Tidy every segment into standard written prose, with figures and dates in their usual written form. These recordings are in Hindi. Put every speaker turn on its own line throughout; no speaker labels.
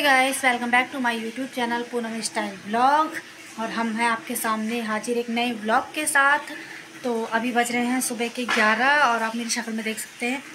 Guys, welcome back to my YouTube channel Poonam style blog. और हम हैं आपके सामने हाजिर एक नए ब्लॉग के साथ। तो अभी बज रहे हैं सुबह के 11 और आप मेरी शक्ल में देख सकते हैं।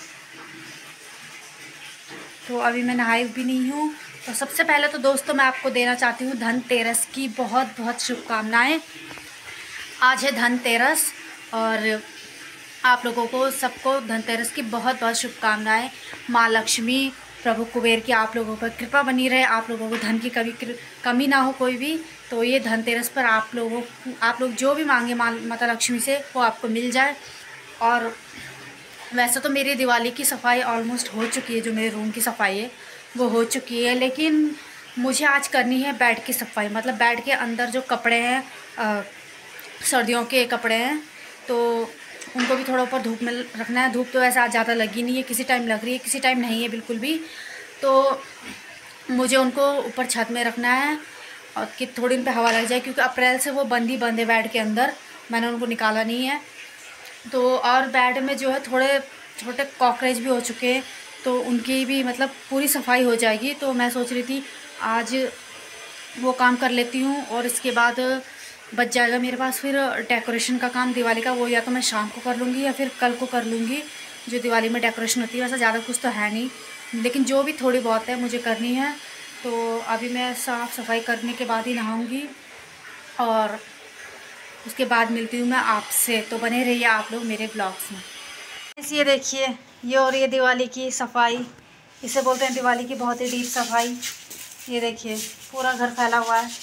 तो अभी मैं नहाई भी नहीं हूँ। तो सबसे पहले तो दोस्तों मैं आपको देना चाहती हूँ धनतेरस की बहुत बहुत शुभकामनाएँ। आज है धनतेरस और आप लोगों को सबको धनतेरस की बहुत बहुत शुभकामनाएं। माँ लक्ष्मी, प्रभु कुबेर की आप लोगों पर कृपा बनी रहे, आप लोगों को धन की कमी ना हो कोई भी। तो ये धनतेरस पर आप लोग जो भी मांगे माता लक्ष्मी से वो आपको मिल जाए। और वैसे तो मेरी दिवाली की सफाई ऑलमोस्ट हो चुकी है, जो मेरे रूम की सफाई है वो हो चुकी है, लेकिन मुझे आज करनी है बेड की सफाई। मतलब बेड के अंदर जो कपड़े हैं, सर्दियों के कपड़े हैं, तो उनको भी थोड़ा ऊपर धूप में रखना है। धूप तो वैसे आज ज़्यादा लगी नहीं है, किसी टाइम लग रही है, किसी टाइम नहीं है बिल्कुल भी। तो मुझे उनको ऊपर छत में रखना है और कि थोड़ी दिन पे हवा लग जाए, क्योंकि अप्रैल से वो बंद है बेड के अंदर। मैंने उनको निकाला नहीं है। तो और बेड में जो है थोड़े छोटे कॉकरोच भी हो चुके हैं, तो उनकी भी मतलब पूरी सफाई हो जाएगी। तो मैं सोच रही थी आज वो काम कर लेती हूँ और इसके बाद बच जाएगा मेरे पास फिर डेकोरेशन का काम दिवाली का। वो या तो मैं शाम को कर लूँगी या फिर कल को कर लूँगी, जो दिवाली में डेकोरेशन होती है। वैसे ज़्यादा कुछ तो है नहीं, लेकिन जो भी थोड़ी बहुत है मुझे करनी है। तो अभी मैं साफ़ सफाई करने के बाद ही नहाऊँगी और उसके बाद मिलती हूँ मैं आपसे। तो बने रहिए आप लोग मेरे ब्लॉग्स में। ये देखिए, ये और ये दिवाली की सफाई, इसे बोलते हैं दिवाली की बहुत ही डीप सफाई। ये देखिए पूरा घर फैला हुआ है।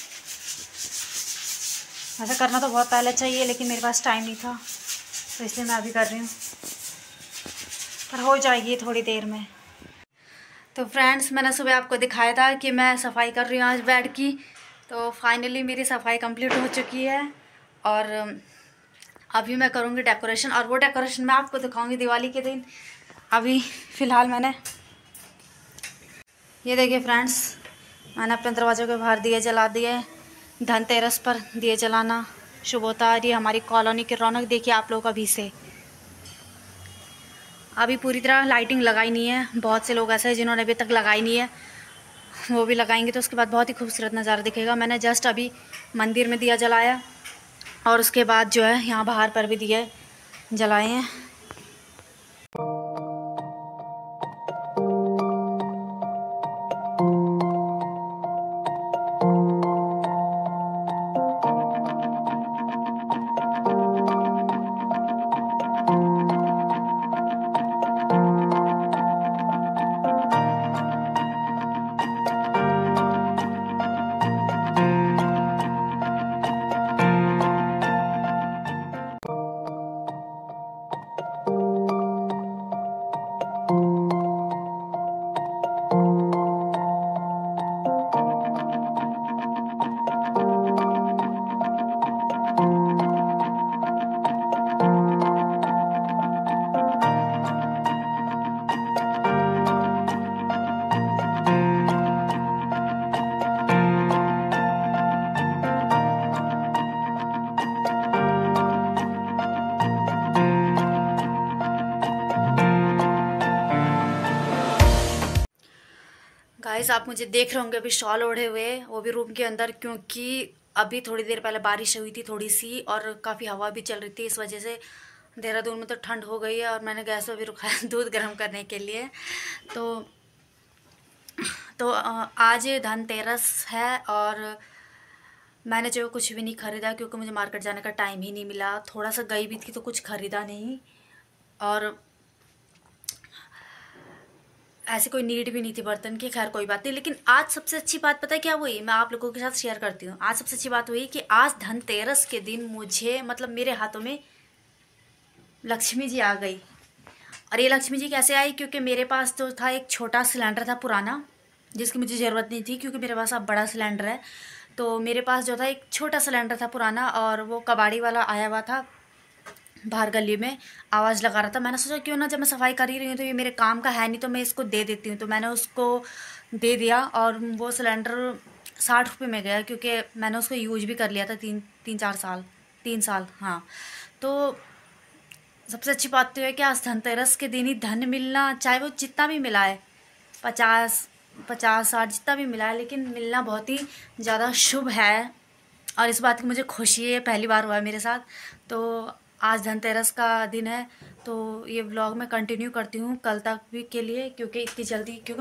ऐसा करना तो बहुत पहले चाहिए, लेकिन मेरे पास टाइम नहीं था, तो इसलिए मैं अभी कर रही हूँ, पर हो जाएगी थोड़ी देर में। तो फ्रेंड्स, मैंने सुबह आपको दिखाया था कि मैं सफाई कर रही हूँ आज बेड की। तो फाइनली मेरी सफाई कंप्लीट हो चुकी है और अभी मैं करूँगी डेकोरेशन, और वो डेकोरेशन मैं आपको दिखाऊँगी दिवाली के दिन। अभी फ़िलहाल मैंने ये देखिए फ्रेंड्स, मैंने अपने दरवाजे के बाहर दिए जला दिए। धनतेरस पर दिए जलाना शुभ होता है। ये हमारी कॉलोनी की रौनक देखिए आप लोग। अभी से अभी पूरी तरह लाइटिंग लगाई नहीं है, बहुत से लोग ऐसे हैं जिन्होंने अभी तक लगाई नहीं है, वो भी लगाएंगे तो उसके बाद बहुत ही खूबसूरत नज़ारा दिखेगा। मैंने जस्ट अभी मंदिर में दिया जलाया और उसके बाद जो है यहाँ बाहर पर भी दिए जलाए हैं। गाइस, आप मुझे देख रहे होंगे अभी शॉल ओढ़े हुए, वो भी रूम के अंदर, क्योंकि अभी थोड़ी देर पहले बारिश हुई थी थोड़ी सी और काफ़ी हवा भी चल रही थी। इस वजह से देहरादून में तो ठंड हो गई है और मैंने गैस पे भी रुकाया दूध गर्म करने के लिए। तो आज धनतेरस है और मैंने जो कुछ भी नहीं ख़रीदा, क्योंकि मुझे मार्केट जाने का टाइम ही नहीं मिला। थोड़ा सा गई भी थी तो कुछ ख़रीदा नहीं, और ऐसे कोई नीड भी नहीं थी बर्तन की। खैर कोई बात नहीं। लेकिन आज सबसे अच्छी बात पता है क्या हुई, मैं आप लोगों के साथ शेयर करती हूँ। आज सबसे अच्छी बात हुई कि आज धनतेरस के दिन मुझे मतलब मेरे हाथों में लक्ष्मी जी आ गई। और ये लक्ष्मी जी कैसे आई, क्योंकि मेरे पास तो था एक छोटा सिलेंडर था पुराना, जिसकी मुझे ज़रूरत नहीं थी, क्योंकि मेरे पास अब बड़ा सिलेंडर है। तो मेरे पास जो था एक छोटा सिलेंडर था पुराना, और वो कबाड़ी वाला आया हुआ था बाहर गली में, आवाज़ लगा रहा था। मैंने सोचा क्यों ना, जब मैं सफाई कर ही रही हूँ तो ये मेरे काम का है नहीं, तो मैं इसको दे देती हूँ। तो मैंने उसको दे दिया और वो सिलेंडर 60 रुपये में गया, क्योंकि मैंने उसको यूज भी कर लिया था 3 साल, हाँ। तो सबसे अच्छी बात तो है कि आज धनतेरस के दिन ही धन मिलना, चाहे वो जितना भी मिला है, 50 50-60 जितना भी मिला है, लेकिन मिलना बहुत ही ज़्यादा शुभ है और इस बात की मुझे खुशी है, पहली बार हुआ है मेरे साथ। तो आज धनतेरस का दिन है, तो ये व्लॉग मैं कंटिन्यू करती हूँ कल तक भी के लिए, क्योंकि इतनी जल्दी, क्योंकि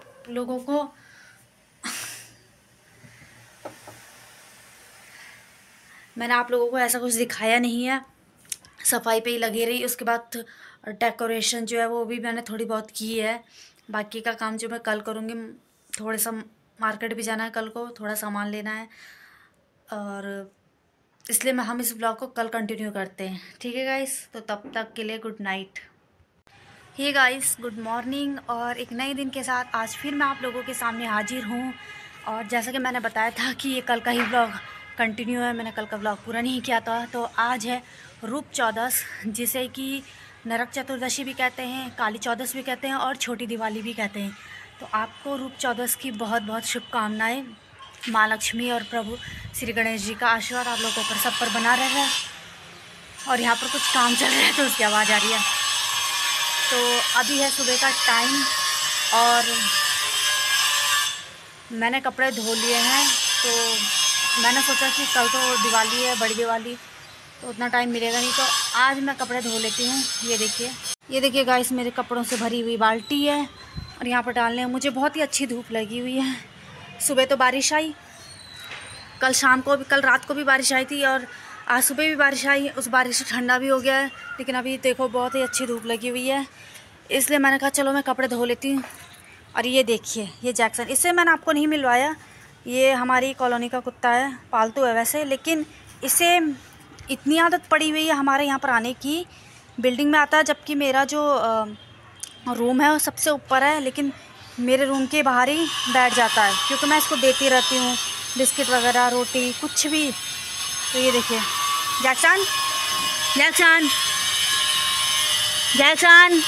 मैंने आप लोगों को ऐसा कुछ दिखाया नहीं है। सफाई पे ही लगी रही, उसके बाद डेकोरेशन जो है वो भी मैंने थोड़ी बहुत की है। बाकी का काम जो मैं कल करूँगी, थोड़ा सा मार्केट भी जाना है कल को, थोड़ा सामान लेना है, और इसलिए हम इस ब्लॉग को कल कंटिन्यू करते हैं। ठीक है गाइस, तो तब तक के लिए good night. Hey guys, good morning, और एक नए दिन के साथ आज फिर मैं आप लोगों के सामने हाजिर हूँ। और जैसा कि मैंने बताया था कि ये कल का ही ब्लॉग कंटिन्यू है, मैंने कल का ब्लॉग पूरा नहीं किया था। तो आज है रूप चौदस, जिसे कि नरक चतुर्दशी भी कहते हैं, काली चौदस भी कहते हैं और छोटी दिवाली भी कहते हैं। तो आपको रूप चौदस की बहुत बहुत शुभकामनाएँ। माँ लक्ष्मी और प्रभु श्री गणेश जी का आशीर्वाद आप लोगों पर सब पर बना रहे। और यहाँ पर कुछ काम चल रहा है तो उसकी आवाज़ आ रही है। तो अभी है सुबह का टाइम और मैंने कपड़े धो लिए हैं। तो मैंने सोचा कि कल तो दिवाली है, बड़ी दिवाली, तो उतना टाइम मिलेगा नहीं, तो आज मैं कपड़े धो लेती हूँ। ये देखिए गाइस, मेरे कपड़ों से भरी हुई बाल्टी है और यहाँ पर डालने मुझे बहुत ही अच्छी धूप लगी हुई है। सुबह तो बारिश आई, कल शाम को भी, कल रात को भी बारिश आई थी और आज सुबह भी बारिश आई। उस बारिश से ठंडा भी हो गया है, लेकिन अभी देखो बहुत ही अच्छी धूप लगी हुई है, इसलिए मैंने कहा चलो मैं कपड़े धो लेती हूँ। और ये देखिए, ये जैक्सन, इससे मैंने आपको नहीं मिलवाया, ये हमारी कॉलोनी का कुत्ता है, पालतू है वैसे, लेकिन इसे इतनी आदत पड़ी हुई है हमारे यहाँ पर आने की। बिल्डिंग में आता है, जबकि मेरा जो रूम है वो सबसे ऊपर है, लेकिन मेरे रूम के बाहर ही बैठ जाता है, क्योंकि मैं इसको देती रहती हूँ बिस्किट वगैरह, रोटी, कुछ भी। तो ये देखिए, जैक्सन, जैक्सन, जैक्सन,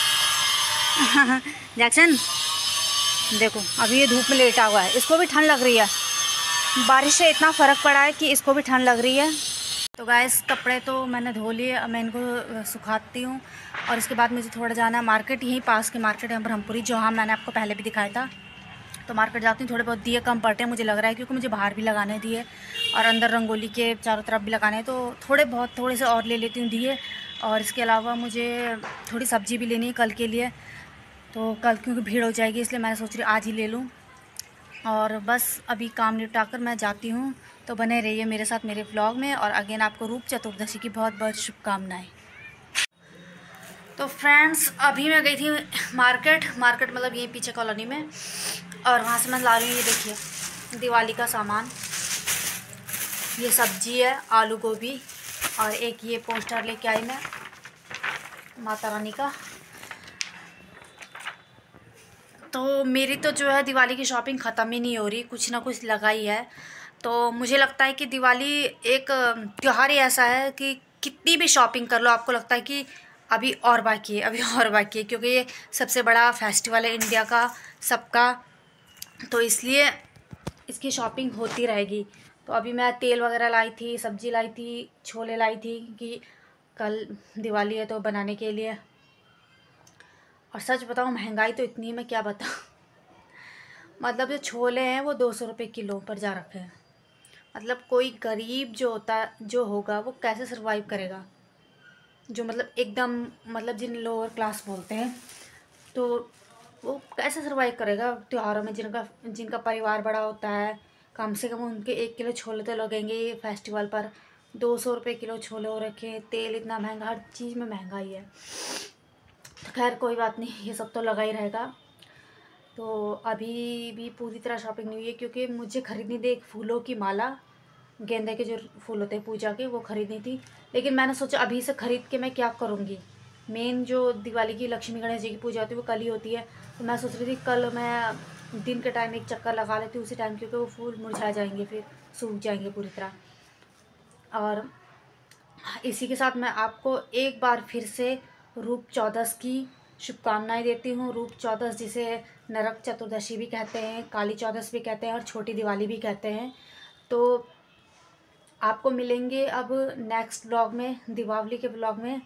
जैक्सन, देखो अभी ये धूप में लेटा हुआ है, इसको भी ठंड लग रही है। बारिश से इतना फ़र्क पड़ा है कि इसको भी ठंड लग रही है। तो गाइस, कपड़े तो मैंने धो लिए, अब मैं इनको सुखाती हूँ और इसके बाद मुझे थोड़ा जाना है मार्केट, यहीं पास के मार्केट है ब्रह्मपुरी, जो हाँ मैंने आपको पहले भी दिखाया था। तो मार्केट जाती हूँ, थोड़े बहुत दिए कम पड़ते हैं मुझे लग रहा है, क्योंकि मुझे बाहर भी लगाने दिए और अंदर रंगोली के चारों तरफ भी लगाने हैं, तो थोड़े से और ले लेती हूँ दिए। और इसके अलावा मुझे थोड़ी सब्ज़ी भी लेनी है कल के लिए, तो कल क्योंकि भीड़ हो जाएगी, इसलिए मैंने सोच रही आज ही ले लूँ। और बस अभी काम निपटा कर मैं जाती हूँ, तो बने रहिए मेरे साथ मेरे व्लॉग में। और अगेन आपको रूप चतुर्दशी की बहुत बहुत शुभकामनाएँ। तो फ्रेंड्स, अभी मैं गई थी मार्केट मतलब यहीं पीछे कॉलोनी में, और वहाँ से मैं ला रही हूँ, ये देखिए दिवाली का सामान। ये सब्जी है, आलू गोभी, और एक ये पोस्टर लेके आई मैं माता रानी का। तो मेरी तो जो है दिवाली की शॉपिंग ख़त्म ही नहीं हो रही, कुछ ना कुछ लगा ही है। तो मुझे लगता है कि दिवाली एक त्यौहार ही ऐसा है कि कितनी भी शॉपिंग कर लो, आपको लगता है कि अभी और बाकी है, अभी और बाकी है, क्योंकि ये सबसे बड़ा फेस्टिवल है इंडिया का, सबका, तो इसलिए इसकी शॉपिंग होती रहेगी। तो अभी मैं तेल वगैरह लाई थी, सब्ज़ी लाई थी, छोले लाई थी कि कल दिवाली है तो बनाने के लिए। और सच बताऊँ, महंगाई तो इतनी है, मैं क्या बताऊँ। मतलब जो छोले हैं वो 200 रुपये किलो पर जा रखे हैं। मतलब कोई गरीब जो होगा वो कैसे सरवाइव करेगा, जो मतलब एकदम, मतलब जिन लोअर क्लास बोलते हैं, तो वो कैसे सरवाइव करेगा त्योहारों में, जिनका परिवार बड़ा होता है। कम से कम उनके 1 किलो छोले तो लगेंगे ये फेस्टिवल पर। 200 रुपये किलो छोले हो रखे हैं, तेल इतना महंगा, हर चीज़ में महंगाई है। तो खैर कोई बात नहीं, ये सब तो लगा ही रहेगा। तो अभी भी पूरी तरह शॉपिंग नहीं हुई है, क्योंकि मुझे ख़रीदनी थी एक फूलों की माला, गेंदे के जो फूल होते हैं पूजा के, वो ख़रीदनी थी। लेकिन मैंने सोचा अभी से ख़रीद के मैं क्या करूँगी, मेन जो दिवाली की लक्ष्मी गणेश जी की पूजा होती है वो कल ही होती है। तो मैं सोच रही थी कल मैं दिन के टाइम एक चक्कर लगा लेती हूँ उसी टाइम, क्योंकि वो फूल मुरझा जाएंगे, फिर सूख जाएंगे पूरी तरह। और इसी के साथ मैं आपको एक बार फिर से रूप चौदस की शुभकामनाएं देती हूँ। रूप चौदस, जिसे नरक चतुर्दशी भी कहते हैं, काली चौदस भी कहते हैं और छोटी दिवाली भी कहते हैं। तो आपको मिलेंगे अब नेक्स्ट ब्लॉग में, दीपावली के ब्लॉग में।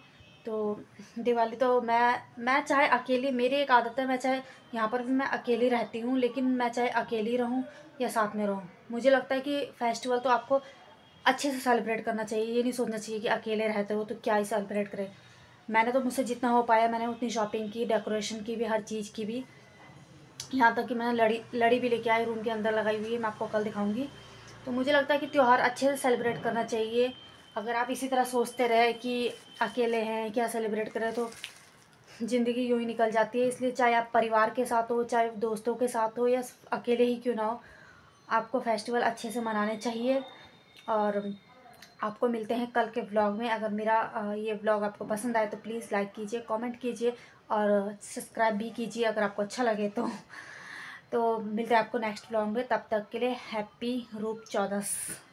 तो दिवाली तो मैं चाहे अकेली, मेरी एक आदत है, मैं चाहे यहाँ पर भी मैं अकेली रहती हूँ, लेकिन मैं चाहे अकेली रहूँ या साथ में रहूँ, मुझे लगता है कि फेस्टिवल तो आपको अच्छे से सेलिब्रेट करना चाहिए। ये नहीं सोचना चाहिए कि अकेले रहते हो तो क्या ही सेलिब्रेट करें। मैंने तो मुझसे जितना हो पाया मैंने उतनी शॉपिंग की, डेकोरेशन की भी, हर चीज़ की भी, यहाँ तक कि मैंने लड़ी भी लेके आई, रूम के अंदर लगाई हुई है, मैं आपको कल दिखाऊंगी। तो मुझे लगता है कि त्यौहार अच्छे से सेलिब्रेट करना चाहिए। अगर आप इसी तरह सोचते रहे कि अकेले हैं क्या सेलिब्रेट करें, तो ज़िंदगी यूँ ही निकल जाती है। इसलिए चाहे आप परिवार के साथ हो, चाहे दोस्तों के साथ हो, या अकेले ही क्यों ना हो, आपको फेस्टिवल अच्छे से मनाने चाहिए। और आपको मिलते हैं कल के व्लॉग में। अगर मेरा ये व्लॉग आपको पसंद आए तो प्लीज़ लाइक कीजिए, कमेंट कीजिए और सब्सक्राइब भी कीजिए अगर आपको अच्छा लगे तो मिलते हैं आपको नेक्स्ट व्लॉग में। तब तक के लिए हैप्पी रूप चौदस।